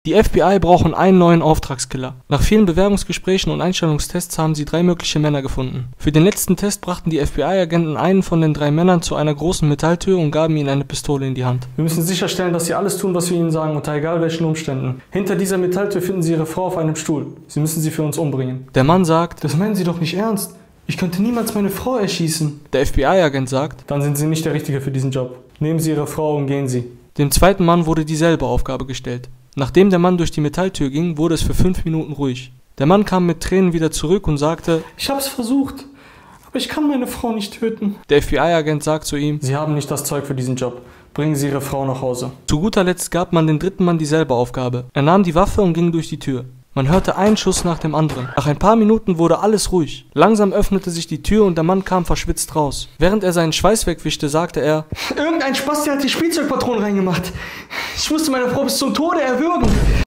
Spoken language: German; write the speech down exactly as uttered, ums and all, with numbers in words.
Die F B I brauchen einen neuen Auftragskiller. Nach vielen Bewerbungsgesprächen und Einstellungstests haben sie drei mögliche Männer gefunden. Für den letzten Test brachten die F B I-Agenten einen von den drei Männern zu einer großen Metalltür und gaben ihnen eine Pistole in die Hand. Wir müssen sicherstellen, dass sie alles tun, was wir ihnen sagen, unter egal welchen Umständen. Hinter dieser Metalltür finden sie ihre Frau auf einem Stuhl. Sie müssen sie für uns umbringen. Der Mann sagt: Das meinen Sie doch nicht ernst. Ich könnte niemals meine Frau erschießen. Der F B I-Agent sagt: Dann sind Sie nicht der Richtige für diesen Job. Nehmen Sie Ihre Frau und gehen Sie. Dem zweiten Mann wurde dieselbe Aufgabe gestellt. Nachdem der Mann durch die Metalltür ging, wurde es für fünf Minuten ruhig. Der Mann kam mit Tränen wieder zurück und sagte: Ich hab's versucht, aber ich kann meine Frau nicht töten. Der F B I-Agent sagt zu ihm: Sie haben nicht das Zeug für diesen Job. Bringen Sie Ihre Frau nach Hause. Zu guter Letzt gab man dem dritten Mann dieselbe Aufgabe. Er nahm die Waffe und ging durch die Tür. Man hörte einen Schuss nach dem anderen. Nach ein paar Minuten wurde alles ruhig. Langsam öffnete sich die Tür und der Mann kam verschwitzt raus. Während er seinen Schweiß wegwischte, sagte er: Irgendein Spasti hat die Spielzeugpatronen reingemacht. Ich musste meine Frau bis zum Tode erwürgen.